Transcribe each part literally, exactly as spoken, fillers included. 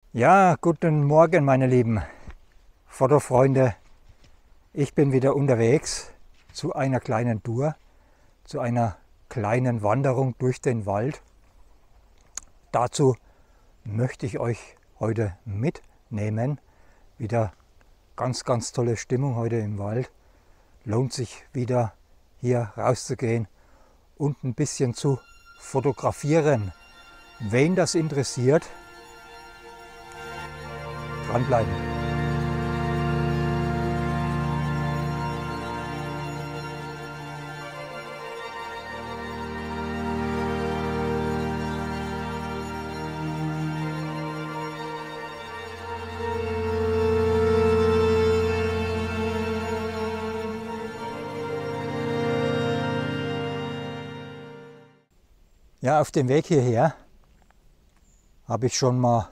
Ja, guten Morgen, meine lieben Fotofreunde. Ich bin wieder unterwegs zu einer kleinen Tour, zu einer kleinen Wanderung durch den Wald. Dazu möchte ich euch heute mitnehmen. Wieder ganz, ganz tolle Stimmung heute im Wald. Lohnt sich wieder hier rauszugehen und ein bisschen zu fotografieren. Wen das interessiert, dranbleiben. Ja, auf dem Weg hierher habe ich schon mal,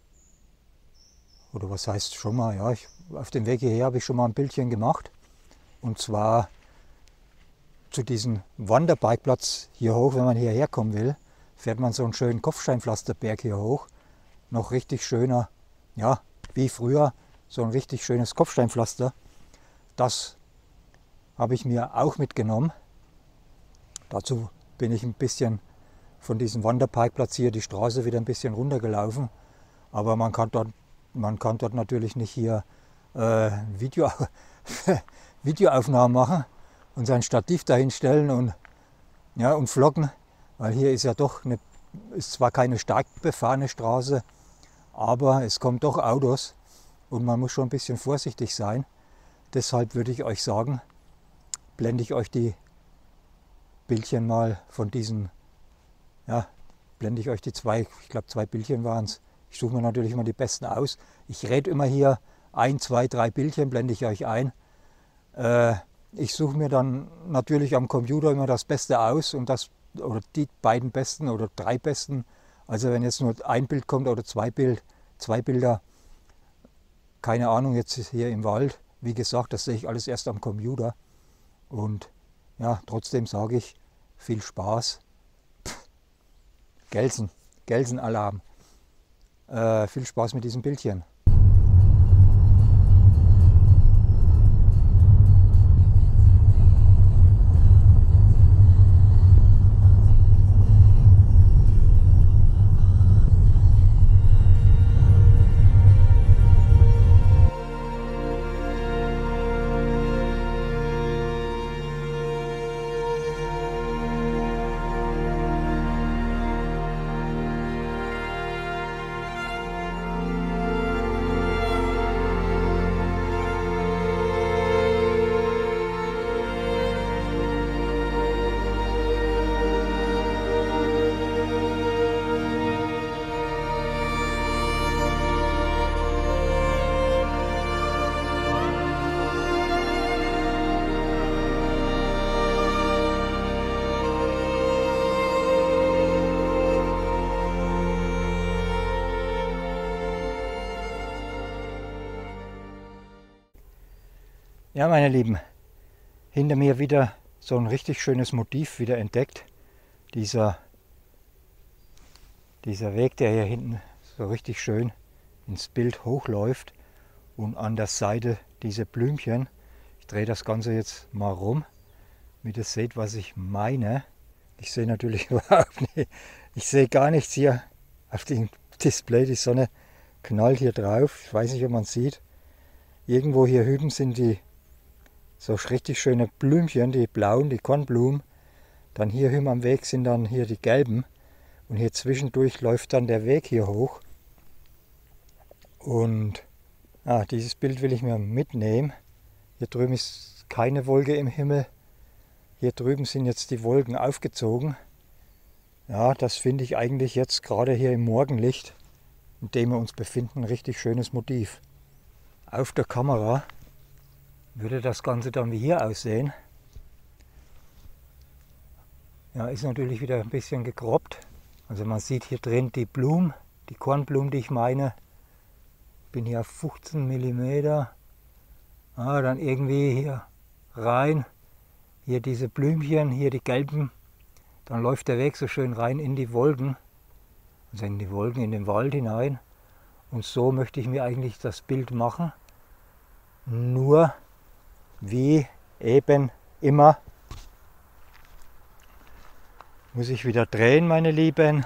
oder was heißt schon mal, ja, ich, auf dem Weg hierher habe ich schon mal ein Bildchen gemacht. Und zwar zu diesem Wanderbikeplatz hier hoch, wenn man hierher kommen will, fährt man so einen schönen Kopfsteinpflasterberg hier hoch. Noch richtig schöner, ja, wie früher, so ein richtig schönes Kopfsteinpflaster. Das habe ich mir auch mitgenommen. Dazu bin ich ein bisschen von diesem Wanderparkplatz hier die Straße wieder ein bisschen runtergelaufen. Aber man kann dort, man kann dort natürlich nicht hier äh, Video, Videoaufnahmen machen und sein Stativ dahinstellen und, ja, und vloggen. Weil hier ist ja doch eine, ist zwar keine stark befahrene Straße, aber es kommen doch Autos und man muss schon ein bisschen vorsichtig sein. Deshalb würde ich euch sagen, blende ich euch die Bildchen mal von diesen, ja, blende ich euch die zwei, ich glaube zwei Bildchen waren es. Ich suche mir natürlich immer die besten aus. Ich rede immer hier ein, zwei, drei Bildchen, blende ich euch ein. Äh, ich suche mir dann natürlich am Computer immer das Beste aus und das, oder die beiden besten oder drei besten. Also wenn jetzt nur ein Bild kommt oder zwei, Bild, zwei Bilder, keine Ahnung, jetzt hier im Wald. Wie gesagt, das sehe ich alles erst am Computer. Und ja, trotzdem sage ich, viel Spaß. Gelsen, Gelsenalarm. Äh, viel Spaß mit diesem Bildchen. Ja, meine Lieben, hinter mir wieder so ein richtig schönes Motiv wieder entdeckt. Dieser, dieser Weg, der hier hinten so richtig schön ins Bild hochläuft und an der Seite diese Blümchen. Ich drehe das Ganze jetzt mal rum, damit ihr seht, was ich meine. Ich sehe natürlich überhaupt nicht, ich sehe gar nichts hier auf dem Display. Die Sonne knallt hier drauf. Ich weiß nicht, ob man es sieht. Irgendwo hier hüben sind die so richtig schöne Blümchen, die blauen, die Kornblumen. Dann hier hüben am Weg sind dann hier die gelben. Und hier zwischendurch läuft dann der Weg hier hoch. Und ah, dieses Bild will ich mir mitnehmen. Hier drüben ist keine Wolke im Himmel. Hier drüben sind jetzt die Wolken aufgezogen. Ja, das finde ich eigentlich jetzt gerade hier im Morgenlicht, in dem wir uns befinden, ein richtig schönes Motiv. Auf der Kamera würde das Ganze dann wie hier aussehen. Ja, ist natürlich wieder ein bisschen gekroppt. Also man sieht hier drin die Blumen, die Kornblumen, die ich meine. Bin hier auf fünfzehn Millimeter. Ah, dann irgendwie hier rein. Hier diese Blümchen, hier die gelben. Dann läuft der Weg so schön rein in die Wolken. Also in die Wolken, in den Wald hinein. Und so möchte ich mir eigentlich das Bild machen. Nur wie eben immer muss ich wieder drehen, meine Lieben.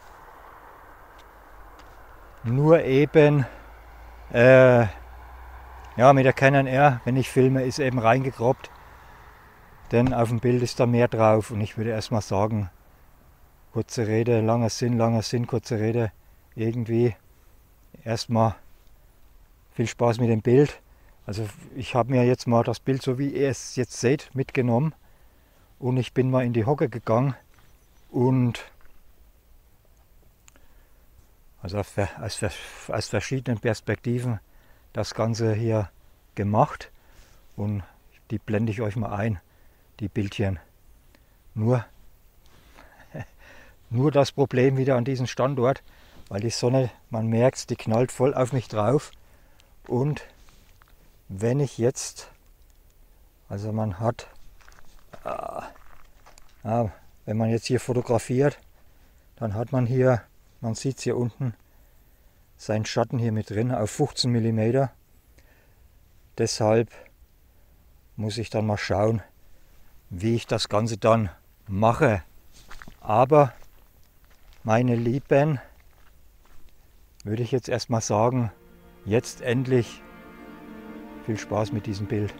Nur eben äh, ja, mit der Canon R, wenn ich filme, ist eben reingekroppt. Denn auf dem Bild ist da mehr drauf. Und ich würde erstmal sagen, kurze Rede, langer Sinn, langer Sinn, kurze Rede. Irgendwie erstmal viel Spaß mit dem Bild. Also ich habe mir jetzt mal das Bild, so wie ihr es jetzt seht, mitgenommen. Und ich bin mal in die Hocke gegangen. Und also aus, aus verschiedenen Perspektiven das Ganze hier gemacht. Und die blende ich euch mal ein, die Bildchen. Nur, nur das Problem wieder an diesem Standort, weil die Sonne, man merkt es, die knallt voll auf mich drauf. Und wenn ich jetzt, also man hat, äh, wenn man jetzt hier fotografiert, dann hat man hier, man sieht es hier unten, seinen Schatten hier mit drin auf fünfzehn Millimeter. Deshalb muss ich dann mal schauen, wie ich das Ganze dann mache. Aber meine Lieben, würde ich jetzt erstmal sagen, jetzt endlich viel Spaß mit diesem Bild.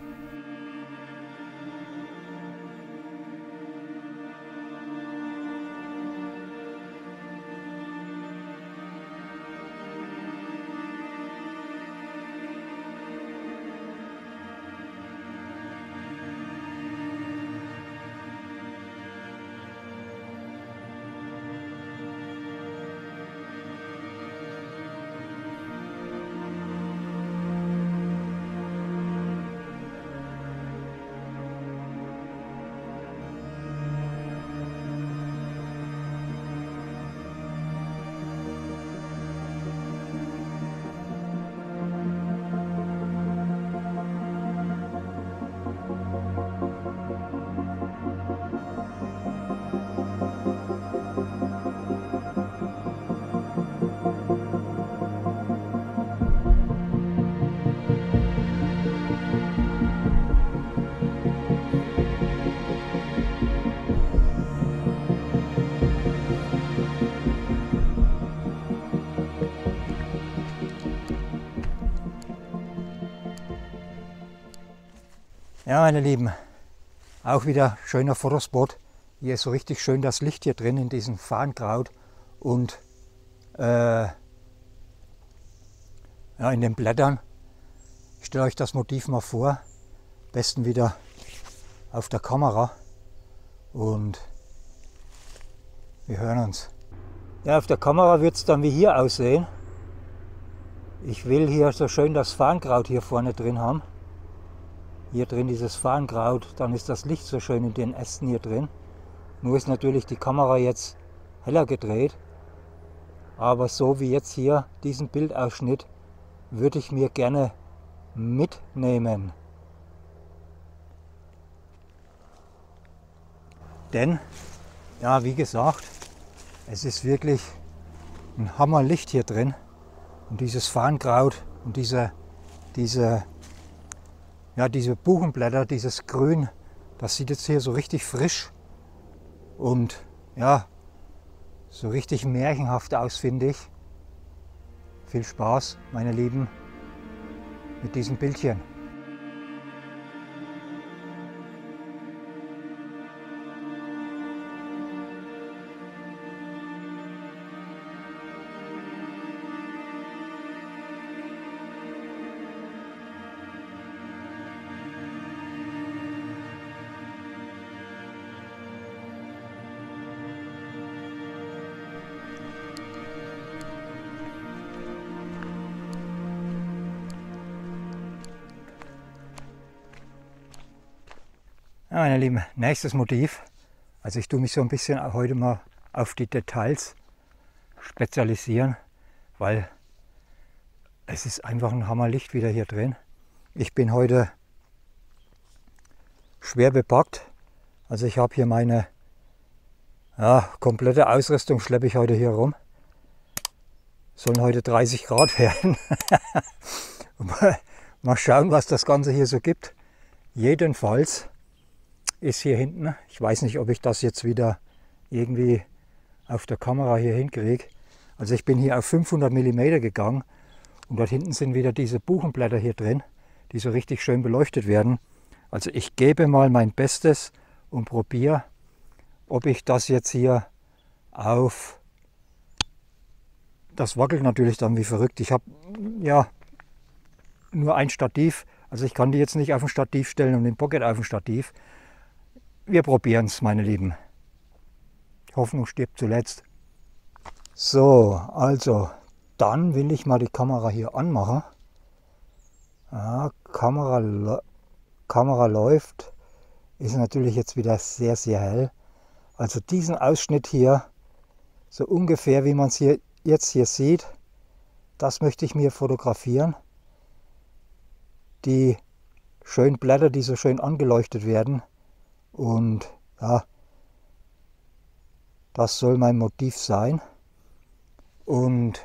Ja, meine Lieben, auch wieder schöner Fotospot. Hier ist so richtig schön das Licht hier drin in diesem Farnkraut und äh, ja, in den Blättern. Ich stelle euch das Motiv mal vor, am besten wieder auf der Kamera und wir hören uns. Ja, auf der Kamera wird es dann wie hier aussehen. Ich will hier so schön das Farnkraut hier vorne drin haben. Hier drin dieses Farnkraut, dann ist das Licht so schön in den Ästen hier drin. Nur ist natürlich die Kamera jetzt heller gedreht. Aber so wie jetzt hier diesen Bildausschnitt würde ich mir gerne mitnehmen. Denn, ja wie gesagt, es ist wirklich ein Hammerlicht hier drin. Und dieses Farnkraut und diese, diese Ja, diese Buchenblätter, dieses Grün, das sieht jetzt hier so richtig frisch und ja, so richtig märchenhaft aus, finde ich. Viel Spaß, meine Lieben, mit diesem Bildchen. Ja, meine Lieben, nächstes Motiv. Also ich tue mich so ein bisschen heute mal auf die Details spezialisieren, weil es ist einfach ein Hammerlicht wieder hier drin. Ich bin heute schwer bepackt. Also ich habe hier meine ja, komplette Ausrüstung, schleppe ich heute hier rum. Sollen heute dreißig Grad werden. Mal schauen, was das Ganze hier so gibt. Jedenfalls ist hier hinten, ich weiß nicht, ob ich das jetzt wieder irgendwie auf der Kamera hier hinkriege. Also ich bin hier auf fünfhundert Millimeter gegangen und dort hinten sind wieder diese Buchenblätter hier drin, die so richtig schön beleuchtet werden. Also ich gebe mal mein Bestes und probiere, ob ich das jetzt hier auf... Das wackelt natürlich dann wie verrückt. Ich habe ja nur ein Stativ, also ich kann die jetzt nicht auf ein Stativ stellen und den Pocket auf ein Stativ. Wir probieren es, meine Lieben. Hoffnung stirbt zuletzt. So, also dann will ich mal die Kamera hier anmachen. Ja, Kamera, Kamera läuft. Ist natürlich jetzt wieder sehr, sehr hell. Also diesen Ausschnitt hier, so ungefähr wie man es hier jetzt hier sieht, das möchte ich mir fotografieren. Die schönen Blätter, die so schön angeleuchtet werden. Und ja, das soll mein Motiv sein. Und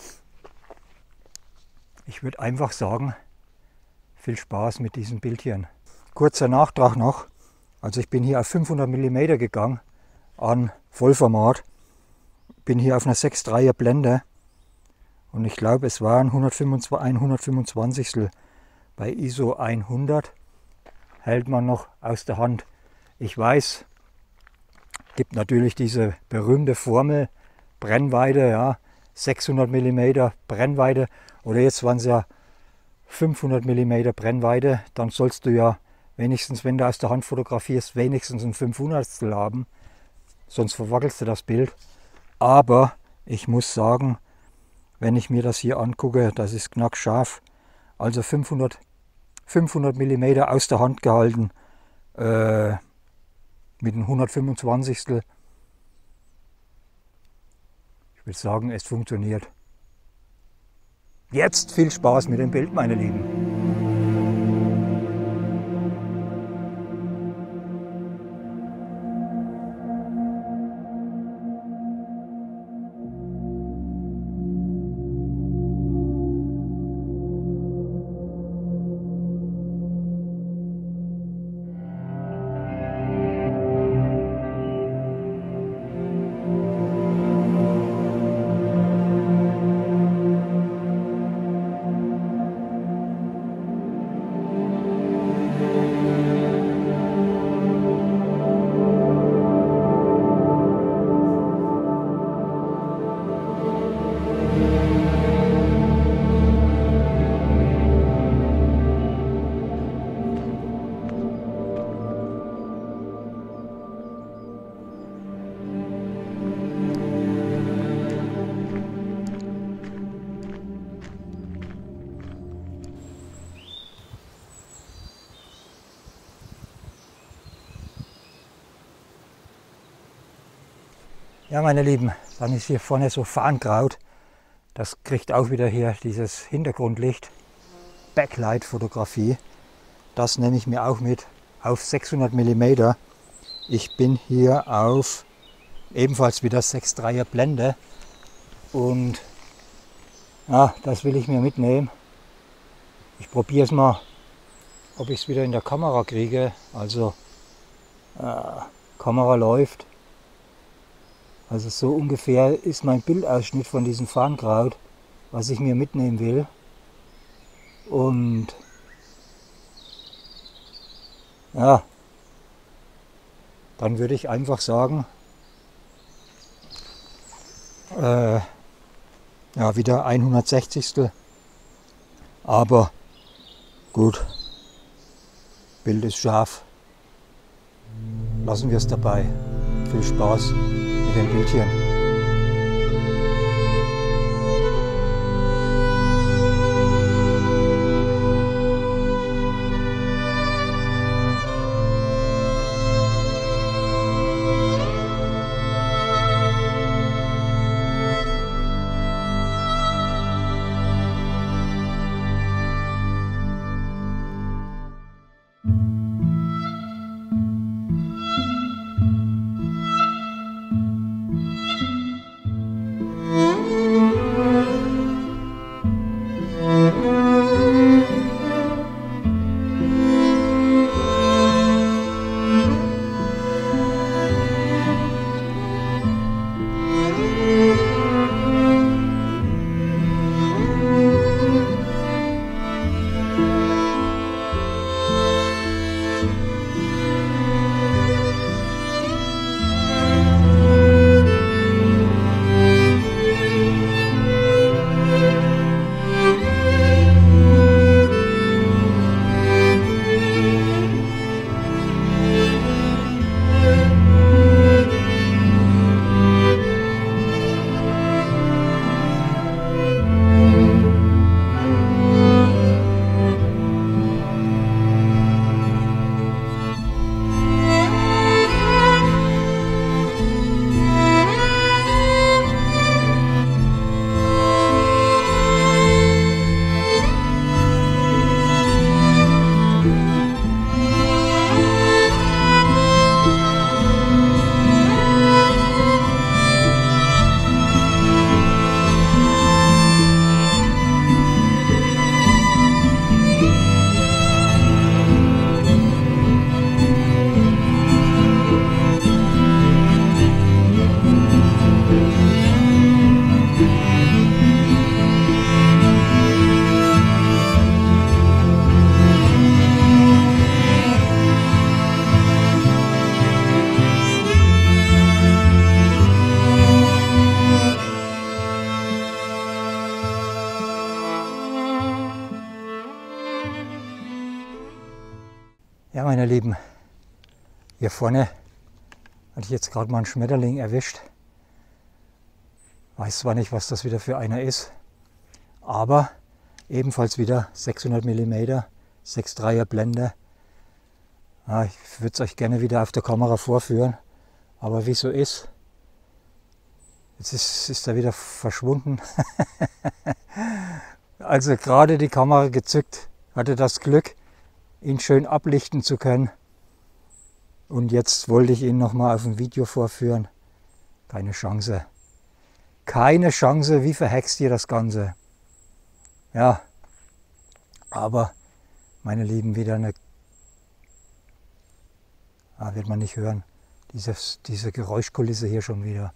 ich würde einfach sagen, viel Spaß mit diesem Bildchen. Kurzer Nachtrag noch. Also ich bin hier auf fünfhundert Millimeter gegangen an Vollformat. Bin hier auf einer sechs Komma dreier Blende. Und ich glaube, es waren hundertfünfundzwanzig. Bei I S O hundert hält man noch aus der Hand. Ich weiß, gibt natürlich diese berühmte Formel Brennweite, ja, sechshundert Millimeter Brennweite oder jetzt waren es ja fünfhundert Millimeter Brennweite, dann sollst du ja wenigstens, wenn du aus der Hand fotografierst, wenigstens ein fünfhundertstel haben, sonst verwackelst du das Bild. Aber ich muss sagen, wenn ich mir das hier angucke, das ist knackscharf, also fünfhundert Millimeter aus der Hand gehalten, äh, mit einem hundertfünfundzwanzigstel. Ich würde sagen, es funktioniert. Jetzt viel Spaß mit dem Bild, meine Lieben. Ja, meine Lieben, dann ist hier vorne so Farnkraut. Das kriegt auch wieder hier dieses Hintergrundlicht. Backlight-Fotografie. Das nehme ich mir auch mit auf sechshundert Millimeter. Ich bin hier auf ebenfalls wieder sechs Komma dreier Blende. Und ja, das will ich mir mitnehmen. Ich probiere es mal, ob ich es wieder in der Kamera kriege. Also, äh, Kamera läuft. Also so ungefähr ist mein Bildausschnitt von diesem Farnkraut, was ich mir mitnehmen will. Und ja, dann würde ich einfach sagen, äh, ja, wieder hundertsechzigstel. Aber gut, Bild ist scharf. Lassen wir es dabei. Viel Spaß mit dem Bildchen. Ja, meine Lieben, hier vorne hatte ich jetzt gerade mal einen Schmetterling erwischt. Weiß zwar nicht, was das wieder für einer ist, aber ebenfalls wieder sechshundert Millimeter, sechs Komma dreier Blende. Ja, ich würde es euch gerne wieder auf der Kamera vorführen, aber wie so ist, jetzt ist, ist er wieder verschwunden. Also gerade die Kamera gezückt, hatte das Glück, ihn schön ablichten zu können. Und jetzt wollte ich ihn nochmal auf dem Video vorführen. Keine Chance. Keine Chance, wie verhext ihr das Ganze? Ja, aber meine Lieben, wieder eine, ah, wird man nicht hören, Dieses, diese Geräuschkulisse hier schon wieder.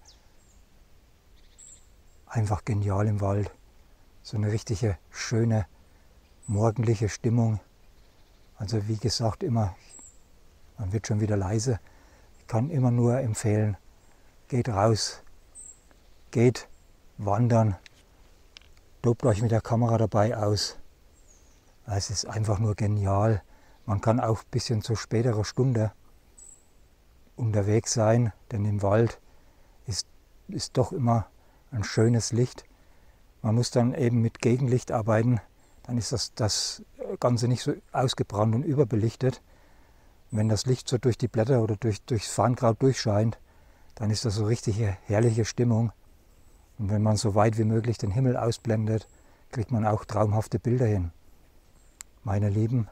Einfach genial im Wald. So eine richtige schöne morgendliche Stimmung. Also wie gesagt, immer, man wird schon wieder leise. Ich kann immer nur empfehlen, geht raus, geht wandern, tobt euch mit der Kamera dabei aus. Es ist einfach nur genial. Man kann auch ein bisschen zu späterer Stunde unterwegs sein, denn im Wald ist, ist doch immer ein schönes Licht. Man muss dann eben mit Gegenlicht arbeiten, dann ist das, das Ganze nicht so ausgebrannt und überbelichtet. Wenn das Licht so durch die Blätter oder durch, durchs Farnkraut durchscheint, dann ist das so richtige herrliche Stimmung. Und wenn man so weit wie möglich den Himmel ausblendet, kriegt man auch traumhafte Bilder hin. Meine Lieben,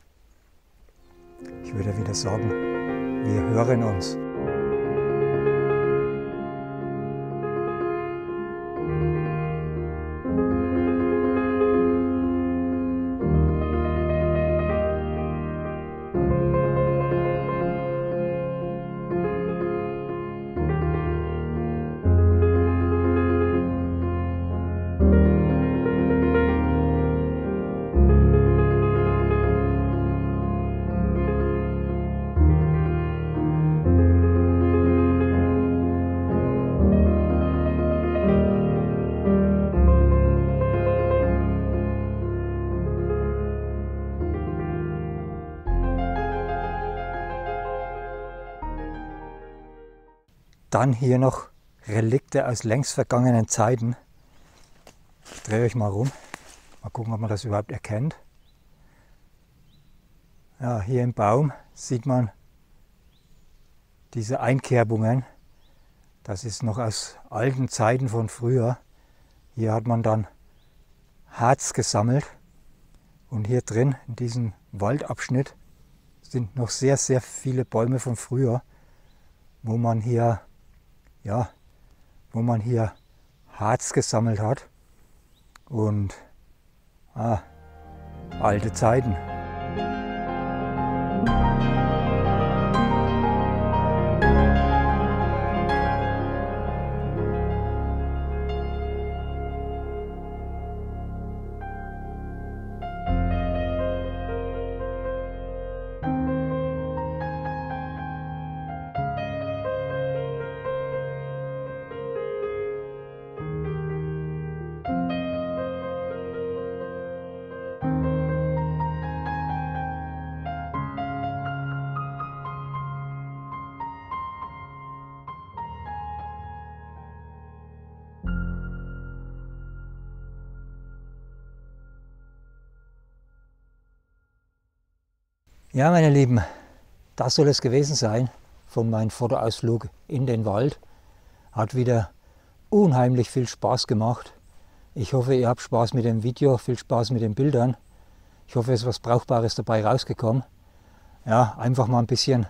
ich würde wieder sagen, wir hören uns. Dann hier noch Relikte aus längst vergangenen Zeiten. Ich drehe euch mal rum. Mal gucken, ob man das überhaupt erkennt. Ja, hier im Baum sieht man diese Einkerbungen. Das ist noch aus alten Zeiten von früher. Hier hat man dann Harz gesammelt. Und hier drin, in diesem Waldabschnitt, sind noch sehr, sehr viele Bäume von früher, wo man hier Ja, wo man hier Harz gesammelt hat und ah, alte Zeiten. Ja, meine Lieben, das soll es gewesen sein von meinem Fotoausflug in den Wald. Hat wieder unheimlich viel Spaß gemacht. Ich hoffe, ihr habt Spaß mit dem Video, viel Spaß mit den Bildern. Ich hoffe, es ist was Brauchbares dabei rausgekommen. Ja, einfach mal ein bisschen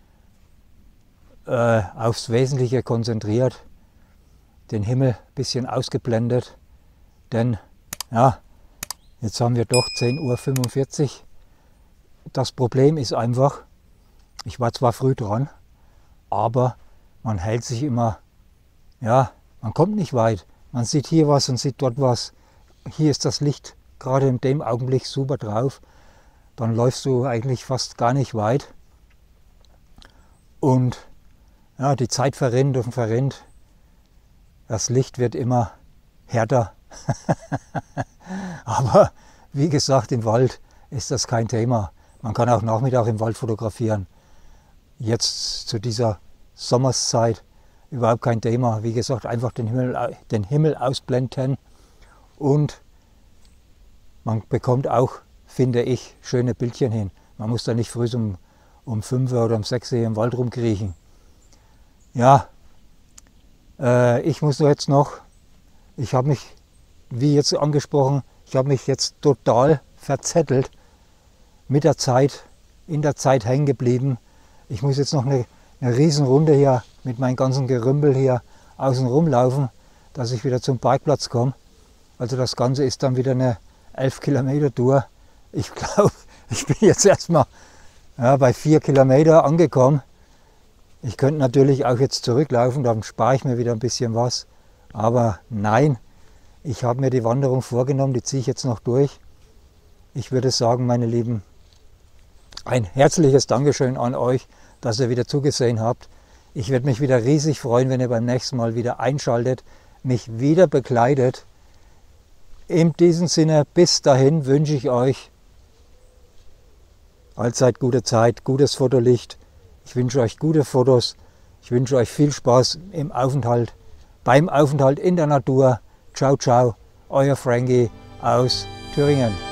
äh, aufs Wesentliche konzentriert, den Himmel ein bisschen ausgeblendet, denn ja, jetzt haben wir doch zehn Uhr fünfundvierzig. Das Problem ist einfach, ich war zwar früh dran, aber man hält sich immer, ja, man kommt nicht weit. Man sieht hier was und sieht dort was. Hier ist das Licht gerade in dem Augenblick super drauf. Dann läufst du eigentlich fast gar nicht weit. Und ja, die Zeit verrinnt und verrinnt. Das Licht wird immer härter. Aber wie gesagt, im Wald ist das kein Thema. Man kann auch Nachmittag im Wald fotografieren. Jetzt zu dieser Sommerszeit überhaupt kein Thema. Wie gesagt, einfach den Himmel, den Himmel ausblenden und man bekommt auch, finde ich, schöne Bildchen hin. Man muss da nicht früh um, um fünf oder um sechs Uhr im Wald rumkriechen. Ja, äh, ich muss jetzt noch, ich habe mich, wie jetzt angesprochen, ich habe mich jetzt total verzettelt, mit der Zeit, in der Zeit hängen geblieben. Ich muss jetzt noch eine, eine Riesenrunde hier mit meinem ganzen Gerümpel hier außen rumlaufen, dass ich wieder zum Parkplatz komme. Also das Ganze ist dann wieder eine elf Kilometer Tour. Ich glaube, ich bin jetzt erstmal ja, bei vier Kilometer angekommen. Ich könnte natürlich auch jetzt zurücklaufen, dann spare ich mir wieder ein bisschen was. Aber nein, ich habe mir die Wanderung vorgenommen, die ziehe ich jetzt noch durch. Ich würde sagen, meine Lieben, ein herzliches Dankeschön an euch, dass ihr wieder zugesehen habt. Ich würde mich wieder riesig freuen, wenn ihr beim nächsten Mal wieder einschaltet, mich wieder begleitet. In diesem Sinne, bis dahin wünsche ich euch allzeit gute Zeit, gutes Fotolicht. Ich wünsche euch gute Fotos. Ich wünsche euch viel Spaß im Aufenthalt, beim Aufenthalt in der Natur. Ciao, ciao, euer Frankie aus Thüringen.